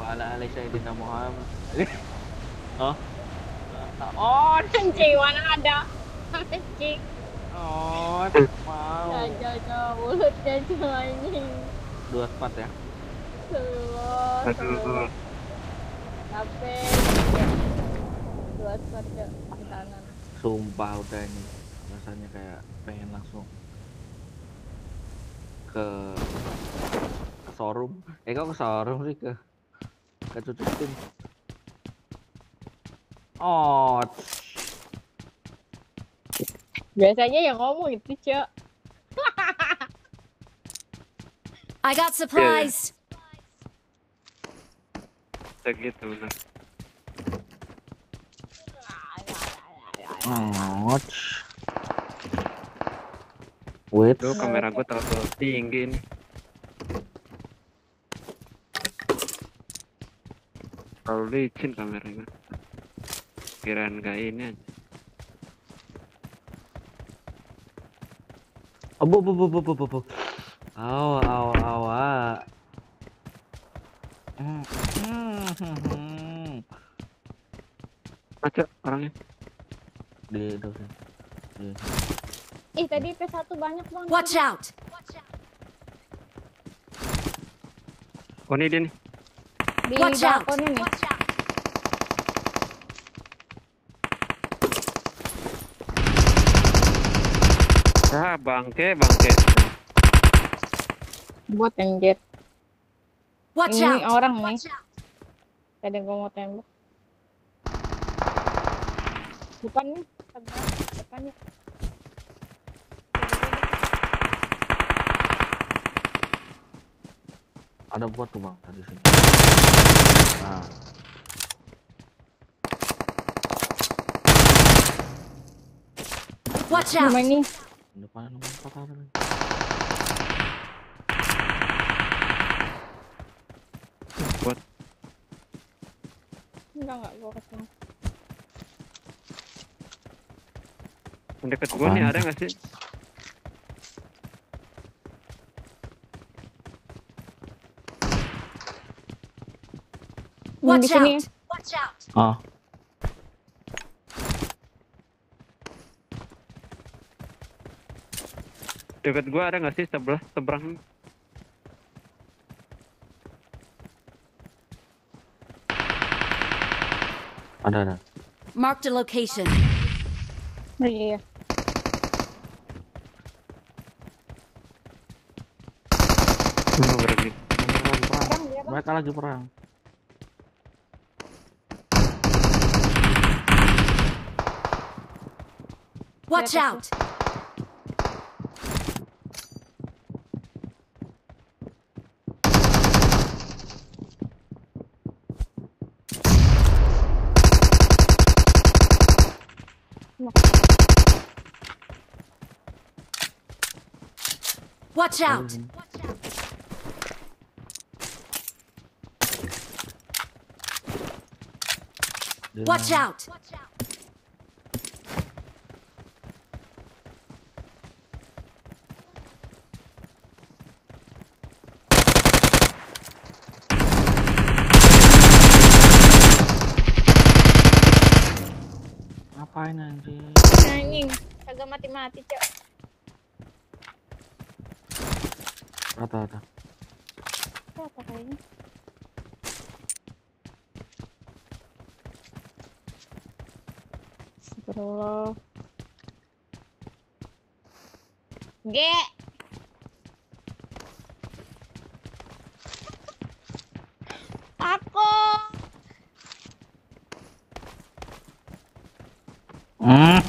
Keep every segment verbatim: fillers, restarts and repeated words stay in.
ala ala Sayyidina Muhammad. Oh. Oh, anjing mana ada. Anjing. Oh, mau. Jaja jaja mulut jaja anjing. Dua spot ya. Seluruh. Seluruh. Sampai dua spot ya kanan. Sumpah udah ini rasanya kayak pengen langsung ke ke showroom. Eh kok ke showroom sih, ke ke cucutin. Oh. Biasanya yang ngomong itu, Cok. I got supplies. Segitu benar. Oh. Wait. Tuh kamera gue terlalu tinggi nih. Terlalu licin kameranya. Kirain gak ini aja. Oh, bu bu bu bu bu bu bu. Aw aw aw. Hmm. Hmm. Macet orangnya. Di itu sih. Di. Ih, tadi P satu banyak banget. Watch out. Oh ini dia nih. Di Watch out. balkon ini. Ah bangke bangke. Buat anjir. Watch Ini out. orang nih. Tadi gua mau tembak. Bukan nih, sebelah depannya. Ada buat tuh bang tadi sini. Nah. Watch out. Cuma ini. Depan nomor empat ada lagi. Buat Enggak enggak gua kesini. deket gue nih ada nggak sih? Di Watch sini. out. Watch out. Oh. Deket gue ada nggak sih sebelah seberang? Ada ada. Marked a location. Oh iya. Oh, berarti. Perang, dia, Bang. mereka lagi perang. Watch out. Watch out. Watch out. Ngapain anjing? Anjing, kagak mati-mati, Cok. Rata-rata. Itu apa kayaknya? Astagfirullah. G. Aku. Hmm.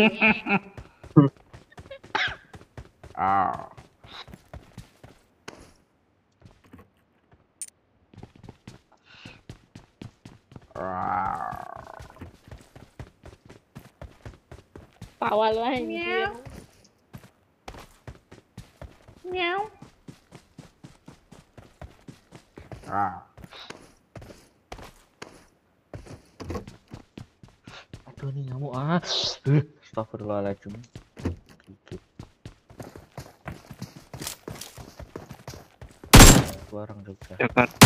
Ah. Tawa lu anjir. Miau. Ah. Aduh nih nyamuk ah. Astagfirullahaladzim. Gigit. orang Jogja. Jakarta.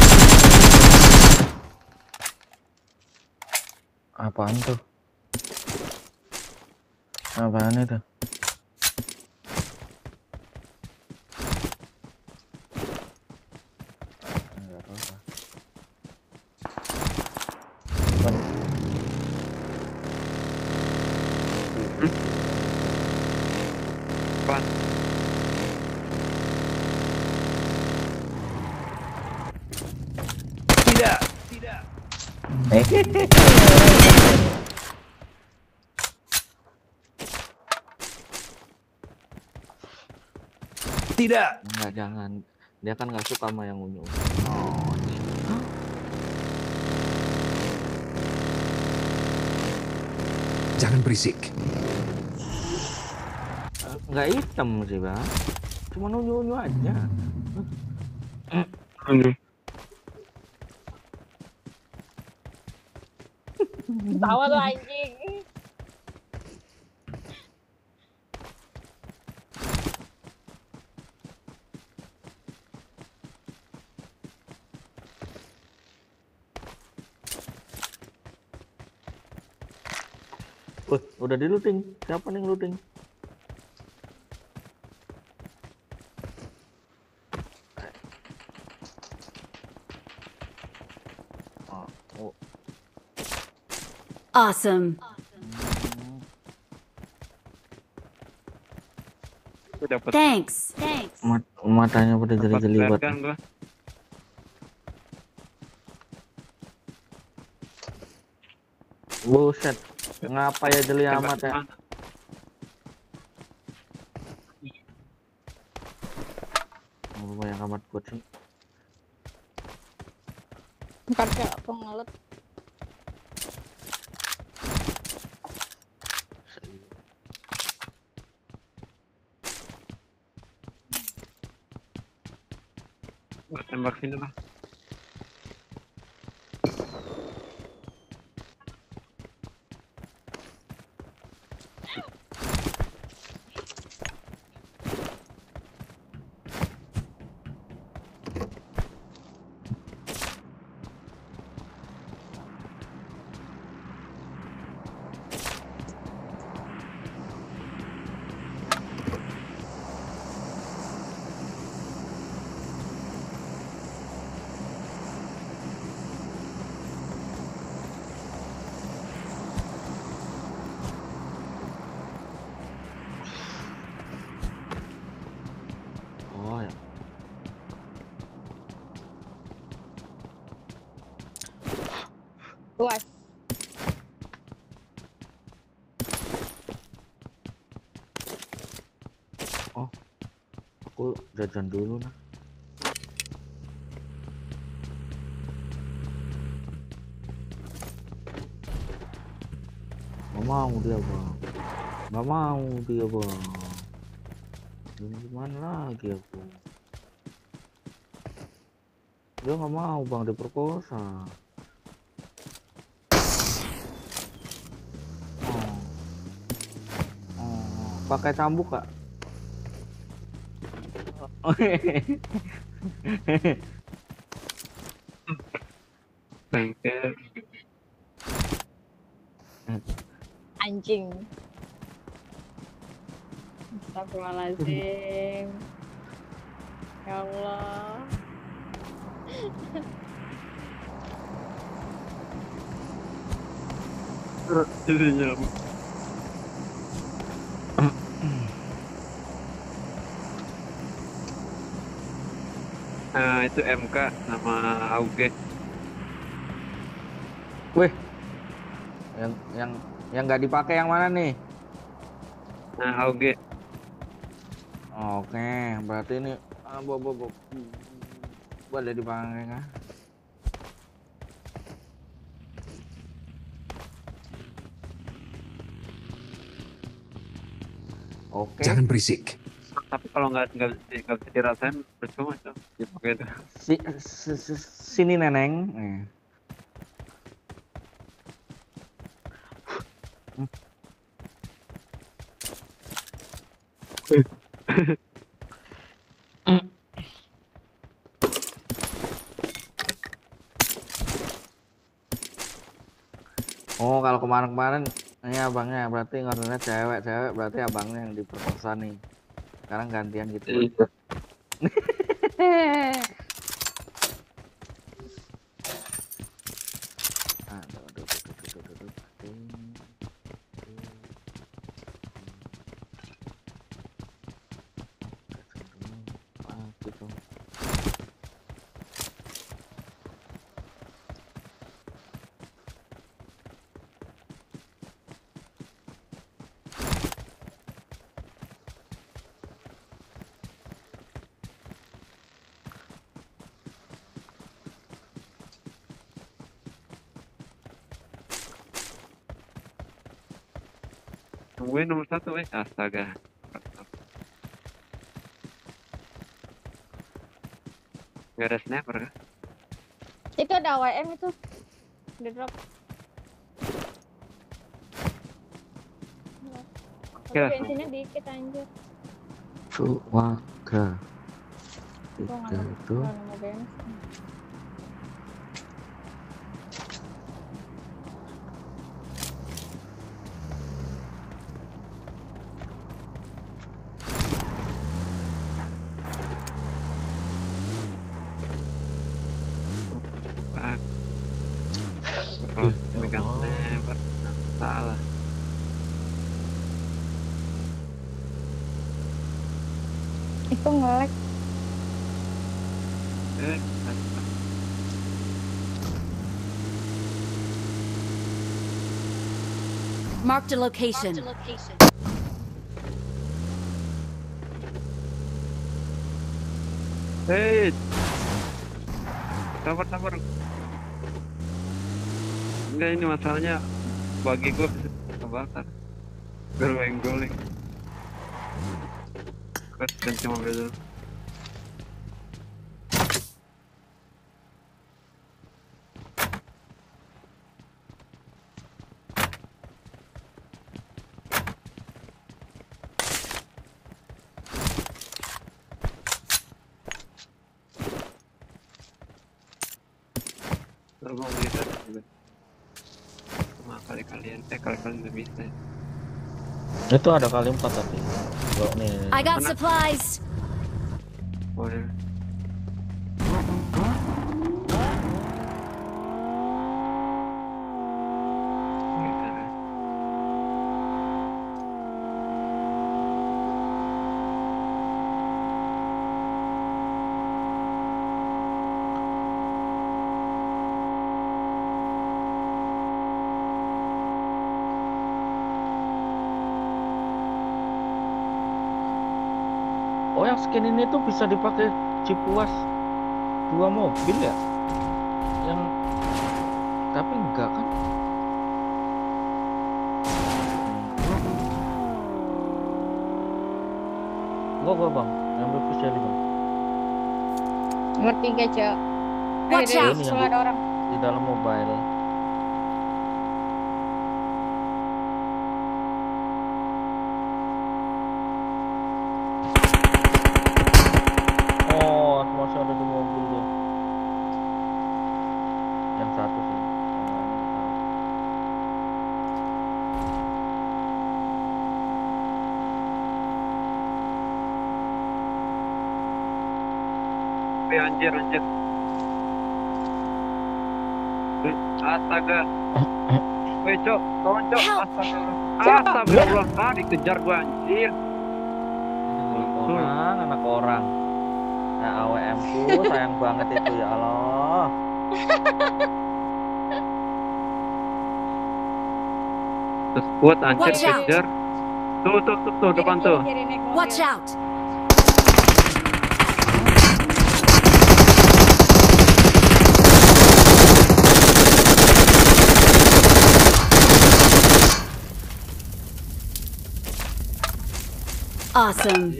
Apaan tuh? Apaan itu? Enggak apa-apa. Apaan? Tidak, tidak. Eh. Tidak. Enggak, jangan. Dia kan nggak suka sama yang unyu. Oh. Jangan berisik. Nggak hitam sih, Bang. Cuma unyu-unyu aja. Aduh. Tawa lu anjing. Wih, udah di looting. Siapa nih looting? Oh, oh. Awesome. Aku dapat Thanks. Thanks. Mat matanya pada dapat jeli-jeli flash buat. gun gua. Buset. Ngapa ya jeli Tembak amat ya? depan. Oh, banyak amat buat sih. Bentar cok, aku ngelut. Gua tembak sini lah. Oh ya. Luas. Oh. Aku jajan dulu nah. Gak mau dia, Bang. Gak mau dia, Bang. Ini gimana lagi aku? Dia nggak mau, Bang, diperkosa. Oh. Oh. Pakai cambuk, Kak? Bangke. Anjing. Astagfirullahaladzim. Ya Allah. Jadi nyamuk. Nah, itu M K sama A U G. Wih, yang yang yang nggak dipakai yang mana nih? Nah, A U G. Oke, berarti ini ah, bo, bo, bo, boleh dipakai kan? Oke. Jangan berisik. Tapi kalau nggak nggak nggak bisa dirasain percuma tuh dipakai itu. Si, si, si, sini neneng. Eh. Oh, kalau kemarin-kemarin ini abangnya berarti ngordernya cewek-cewek, berarti abangnya yang diperkosa nih. Sekarang gantian gitu. Iya. Aduh, aduh, aduh, aduh, aduh, aduh. Ah, gitu. Gue nomor satu, eh. Astaga. Gak ada sniper kan? Itu ada W M itu. Di drop. Oke Tapi lah. bensinnya dikit anjir. Cuaca. Gua nggak Tiga nemu- itu. nggak nemu bensin. Ah. Kalau megang sniper, salah. Itu nge-lag. Eh, astaga. Marked a location. Hei, sabar sabar. Enggak, ini masalahnya bagi gue bisa kebakar. Bermain guling. Gue ganti mobil dulu. Ntar gue beli tas juga. Cuma kali kalian, eh kali kalian udah bisa. Itu ada kali empat tapi. Kalau nih. I got Mana? supplies. Oh ya. Oh, yang skin ini tuh bisa dipakai Cipuas dua mobil ya? Yang tapi enggak kan? Gua gua bang, yang berpusat bang. Nomor tiga, Cok. Watch Eh, out. di sebelah ada orang. Di dalam mobile. Oh, masih ada di mobil ya. Yang satu sih. Yang lain nggak tahu. Eh, anjir anjir. Eh, Astaga. Woi cok, kawan cok. Astaga. Astagfirullah. Ah, dikejar gua anjir. Anak orang, anak orang. Nah, A W M ku sayang banget itu ya Allah. Terus kuat anjir Watch out. kejar. Tuh tuh tuh tuh depan Kiri, tuh. kiri, kiri, naik mobil. Watch out. Awesome.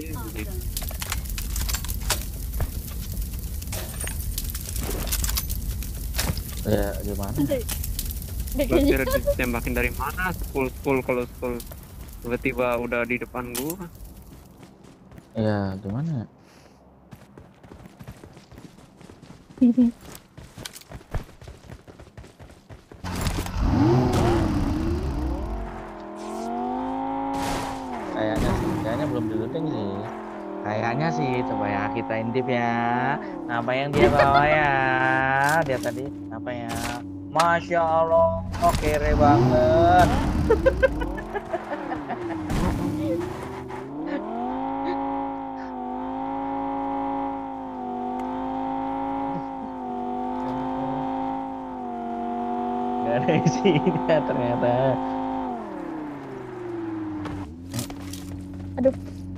Ya gimana? Gua kira ditembakin dari mana? Full full kalau full tiba-tiba udah di depan gua. Ya gimana? Soalnya sih coba ya kita intip ya. Apa yang dia bawa ya? Dia tadi apa ya? Masya Allah, oh, kere banget. Gak ada isinya ternyata. Aduh.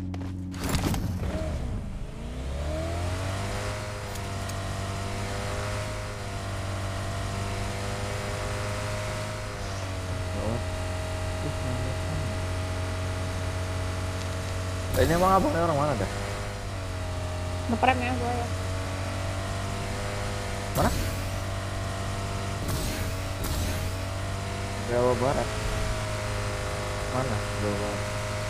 Ini emang abangnya orang mana dah? Ngeprem ya gua ya. Mana? Jawa Barat. Mana? Jawa Barat.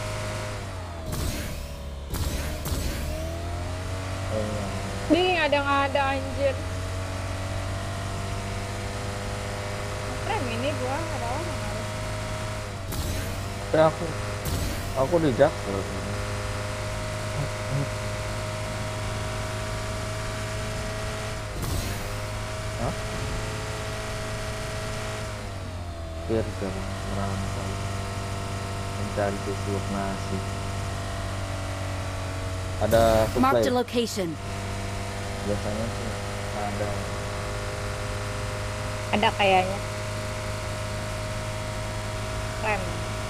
Oh. Nih ada nggak ada anjir. Ngeprem ini gua ada orang harus. Ya aku, aku di Jaksel. Hah? Biar jangan merantau mencari tusuk nasi. Ada Marked a supply. location. Biasanya sih ada. Ada kayaknya. Rem.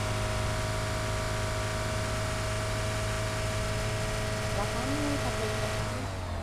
Belakangnya satu di belakang.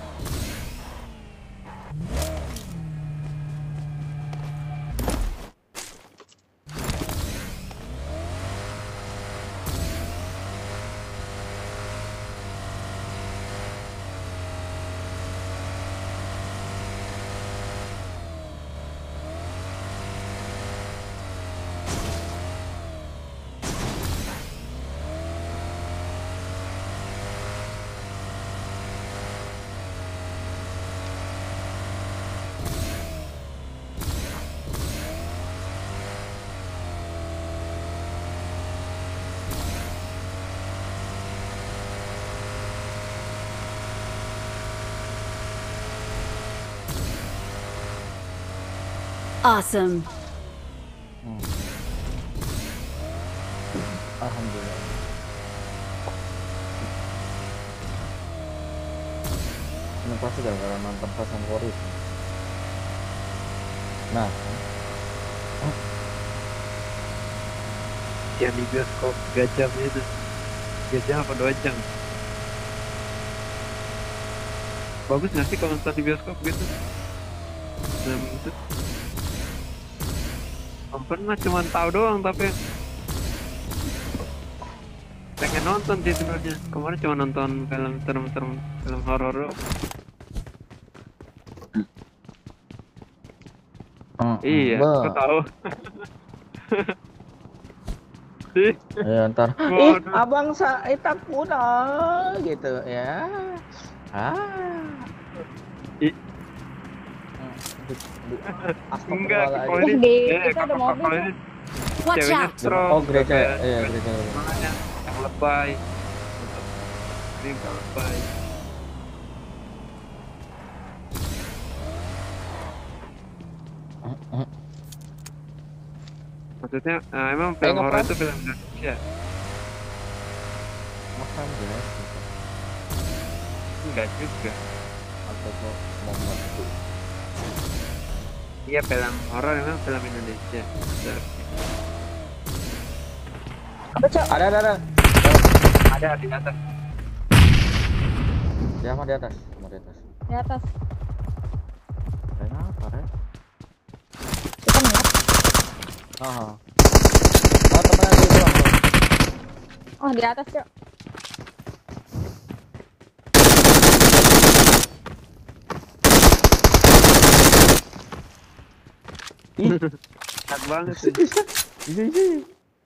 Awesome. Hmm. Alhamdulillah. Ini pasti gara-gara nonton Fast and Furious. Nah, oh, Yang di bioskop tiga jam itu. tiga jam apa dua jam? Bagus nggak sih kalau nonton di bioskop gitu? Nah, itu. Pernah cuma tahu doang tapi pengen nonton sih sebenarnya. Kemarin cuma nonton film serem-serem, film horor doang. oh, Iya, bah. kau tahu. Ih, Ya ntar, ih waduh. abang saya takut ah, gitu ya. Ah. Ih, enggak, kalau Astagfirullahaladzim. ini, Di eh, itu ada kalau mobil. kalau ini Watch ceweknya out. stroke. Oh gereja, kayak- iya gereja. Makanya yang lebay. Ini nggak lebay. Maksudnya, eh, emang film Tengok, horor Pak. itu film Indonesia? Makan jelas. Enggak juga. Atau kok mau membantu? Iya, film horor memang film Indonesia. Apa cok? Ada ada ada. Ada di atas. Dia mah di atas, sama di atas. Di atas. Kayaknya apa ya? Kita niat. Ah. Oh temennya di bawah. Oh di atas cok. Ih, Enak banget sih. iya iya.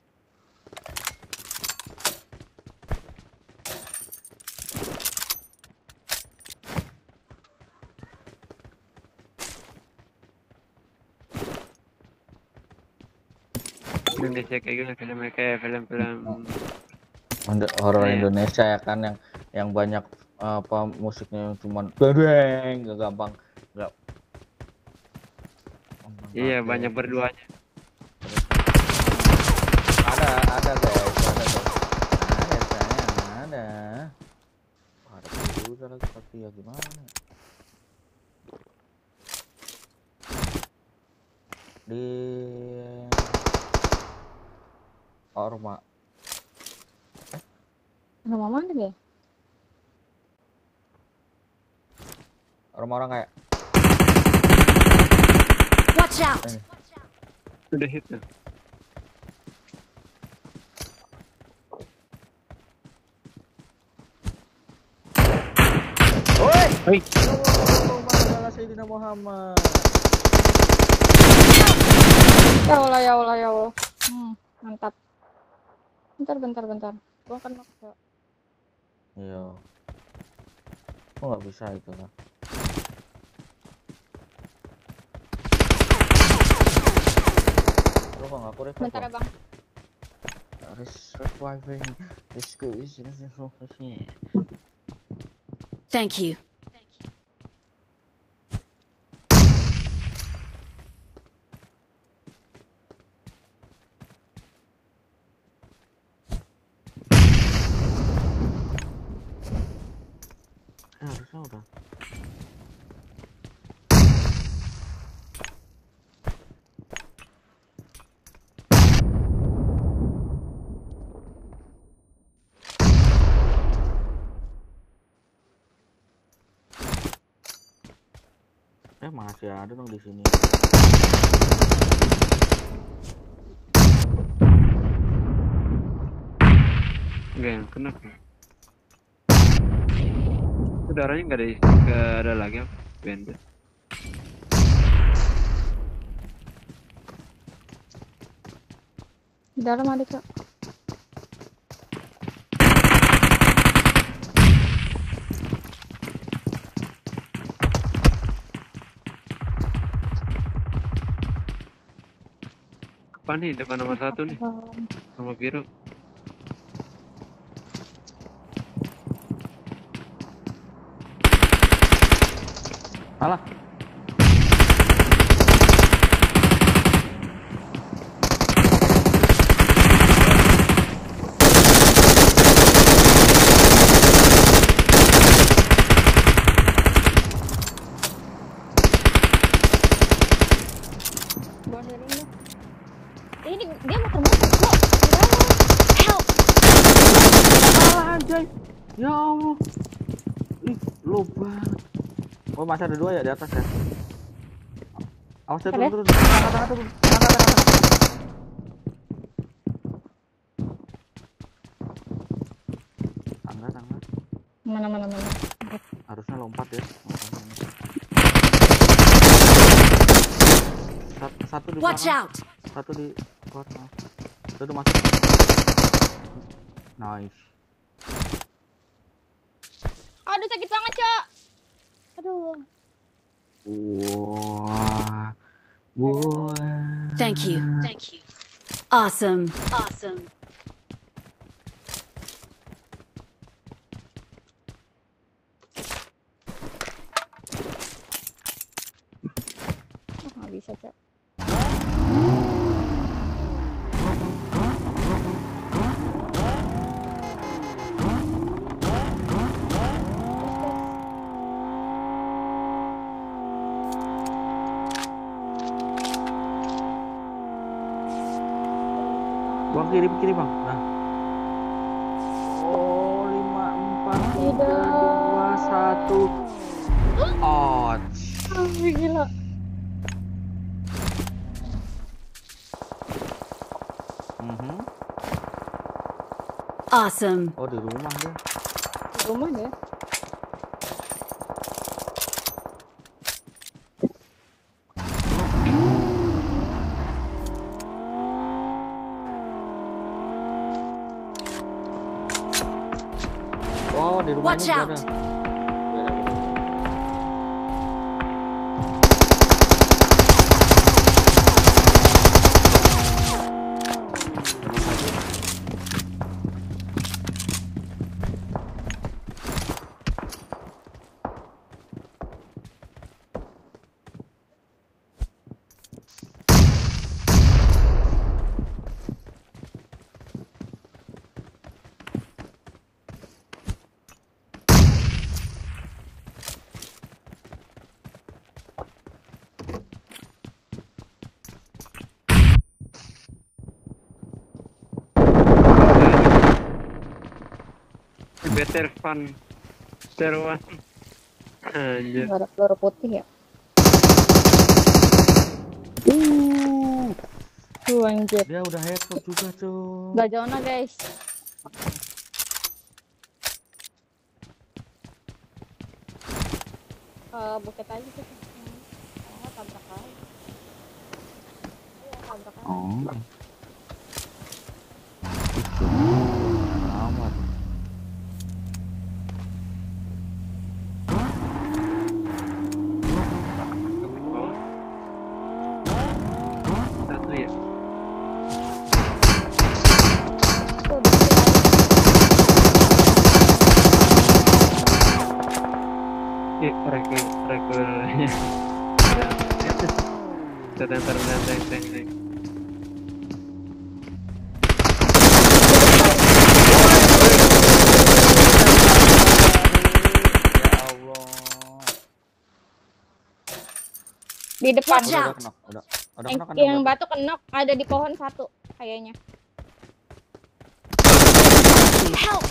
Indonesia kayak gini filmnya kayak film-film Untuk horor Iya. Indonesia ya kan yang yang banyak apa musiknya yang cuman beng, gak gampang, nggak. Iya, banyak berduanya. Ada, ada guys, ada guys, ada sayang, ada. Wah, ada juga lagi tapi ya gimana? Di Orma. Rumah mana dia? Orang-orang kayak Watch out! ini. Sudah hit ya. Woi, Hei, Allahumma Sayyidina Muhammad. Ya Allah, ya Allah, ya Allah. Hmm, mantap. Bentar, bentar, bentar. Gua akan maksa. Iya. Kok nggak bisa itu kan? Lu kok nggak revive? Bentar ya, Bang. Harus reviving. Let's go. Thank you. Eh, harusnya udah. Eh, masih ada dong di sini. enggak yang kena. Saudaranya nggak ada, nggak ada lagi apa? Bandit. Di dalam ada, Cok. Apa nih depan nomor satu nih? Sama biru. Alah. Gua healing deh. Eh, Ini dia muter-muter, Cok. Help! Alah anjay. Ya Allah. Ih, lu banget. Oh, masih ada dua ya di atas ya. Awas ya, turun, turun. Tangga, tangga, turun. Tangga, tangga, tangga. Tangga, tangga. Mana, mana, mana. Harusnya lompat ya. Satu, satu di Watch belakang. out! Satu di luar. Nah. Itu udah masuk. Nice. Aduh, sakit banget, Cok. Aduh. Wah. Wah. Thank you. Thank you. Awesome. Awesome. Oh, nggak bisa, Cok. Bang, kiri kiri bang. Nah. Oh, lima empat tiga dua satu. Oh. Ah, gila. Mhm. Awesome. Oh, di rumah deh. Di rumah deh. Oh, di rumah Watch ini out. ada. better fun. Seruan. Anjir. Nggak ada peluru putih ya. Uh, Tuh anjir. dia udah headshot juga, cuy. Gak zona guys. Uh, buket aja sih. Oh, tabrak aja. Iya, tabrak aja. Oh. Itu. Amat. Satu ya. Tuh, buket aja. Eh, rekul, rekulnya. Tentang, tentang, tentang, tentang. Ya Allah. Di depan. Watch Udah, out. udah knock, udah. Udah Yang, knock kan yang udah. batu kenok ada di pohon satu kayaknya. Help!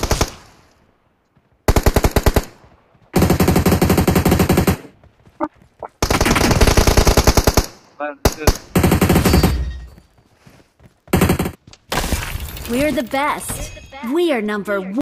Bantu. We're the best. We are number one.